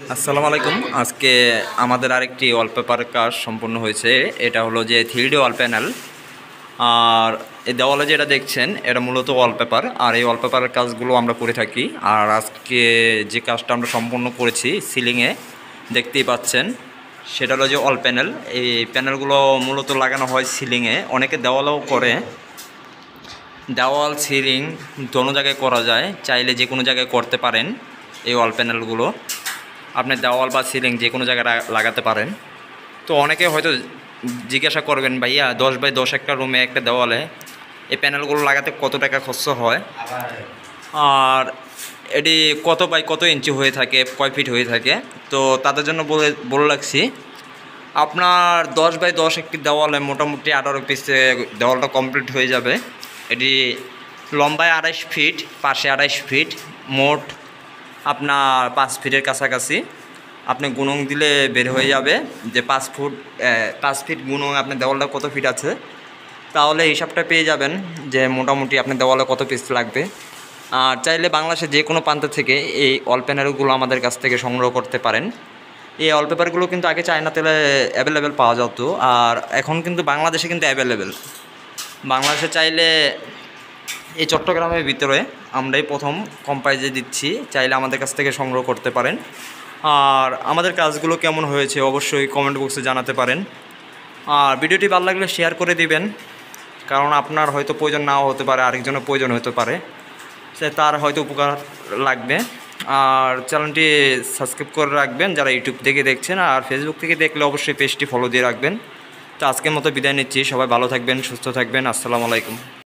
আসসালামু আলাইকুম। আজকে আমাদের আরেকটি ওয়ালপেপার কাজ সম্পূর্ণ হয়েছে। এটা হলো যে 3D ওয়াল প্যানেল। আর এই দেওয়ালে যেটা দেখছেন এটা মূলত ওয়ালপেপার, আর এই ওয়ালপেপারের কাজগুলো আমরা করে থাকি। আর আজকে যে কাজটা আমরা সম্পূর্ণ করেছি সিলিংয়ে দেখতেই পাচ্ছেন, সেটা হলো যে ওয়াল প্যানেল। এই প্যানেলগুলো মূলত লাগানো হয় সিলিংয়ে, অনেকে দেওয়ালেও করে। দেওয়াল সিলিং দোনো জায়গায় করা যায়, চাইলে যে কোনো জায়গায় করতে পারেন। এই ওয়াল প্যানেলগুলো আপনি দেওয়াল বা সিলিং যে কোনো জায়গায় লাগাতে পারেন। তো অনেকে হয়তো জিজ্ঞাসা করবেন, ভাইয়া 10x10 একটা রুমে একটা দেওয়ালে এই প্যানেলগুলো লাগাতে কত টাকা খরচ হয়, আর এটি কত বাই কত ইঞ্চি হয়ে থাকে, কয় ফিট হয়ে থাকে। তো তাদের জন্য বলে রাখছি, আপনার 10x10 একটি দেওয়ালে মোটামুটি 18 পিসে দেওয়ালটা কমপ্লিট হয়ে যাবে। এটি লম্বায় 28 ফিট, পাশে 28 ফিট, মোট আপনার 5 ফিটের কাছাকাছি। আপনি গুণং দিলে বের হয়ে যাবে যে 5 ফিট গুণং আপনার দেওয়ালটা কত ফিট আছে, তাহলে হিসাবটা পেয়ে যাবেন যে মোটামুটি আপনার দেওয়ালে কত পিস লাগবে। আর চাইলে বাংলাদেশে যে কোনো প্রান্ত থেকে এই ওয়াল প্যানেলগুলো আমাদের কাছ থেকে সংগ্রহ করতে পারেন। এই ওয়ালপেপারগুলো কিন্তু আগে চায়না তেলে অ্যাভেলেবেল পাওয়া যেত, আর এখন কিন্তু বাংলাদেশে কিন্তু অ্যাভেলেবেল। বাংলাদেশে চাইলে এই চট্টগ্রামের ভিতরে আমরাই প্রথম কম প্রাইজে দিচ্ছি, চাইলে আমাদের কাছ থেকে সংগ্রহ করতে পারেন। আর আমাদের কাজগুলো কেমন হয়েছে অবশ্যই কমেন্ট বক্সে জানাতে পারেন। আর ভিডিওটি ভালো লাগলে শেয়ার করে দিবেন, কারণ আপনার হয়তো প্রয়োজন নাও হতে পারে, আরেকজনের প্রয়োজন হতে পারে, সে তার হয়তো উপকার লাগবে। আর চ্যানেলটি সাবস্ক্রাইব করে রাখবেন যারা ইউটিউব থেকে দেখছেন, আর ফেসবুক থেকে দেখলে অবশ্যই পেজটি ফলো দিয়ে রাখবেন। তো আজকের মতো বিদায় নিচ্ছি, সবাই ভালো থাকবেন, সুস্থ থাকবেন। আসসালামু আলাইকুম।